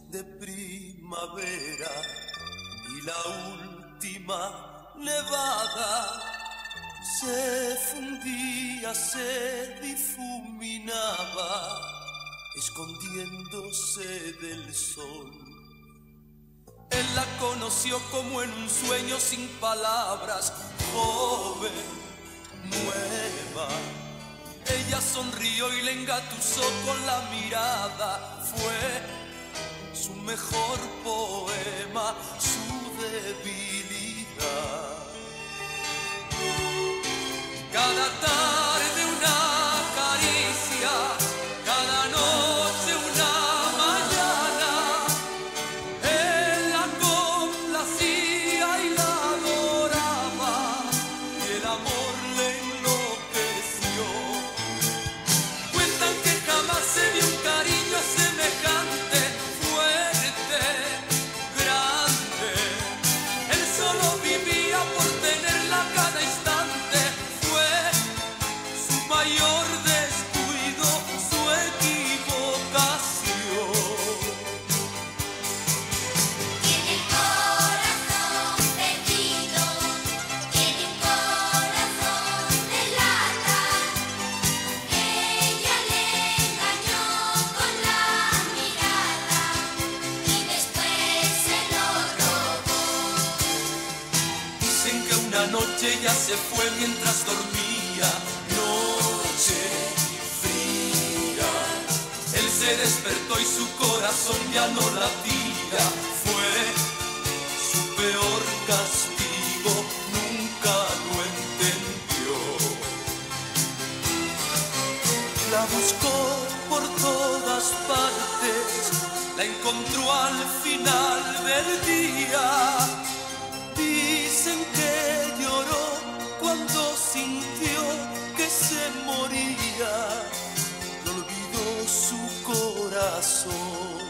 de primavera y la última nevada se fundía, se difuminaba, escondiéndose del sol. Él la conoció como en un sueño sin palabras, joven, nueva. Ella sonrió y le engatusó con la mirada. Fue su mejor poema, su debilidad. Cada tarde una caricia, cada noche una mañana. Él la complacía y la adoraba, y el amor le enloqueció. Cuentan que jamás se vio un cariño semejante, fuerte, grande. Él solo vivía por tenerla cada instante. Fue su mayor descuido, su equivocación. Tiene el corazón perdido, tiene un corazón de lata. Ella le engañó con la mirada y después se lo robó. Dicen que una noche ella se fue mientras dormía, noche fría. Él se despertó y su corazón ya no latía. Fue su peor castigo, nunca lo entendió. La buscó por todas partes, la encontró al final del día. Dicen que lloró cuando sintió que se moría, no olvidó su corazón.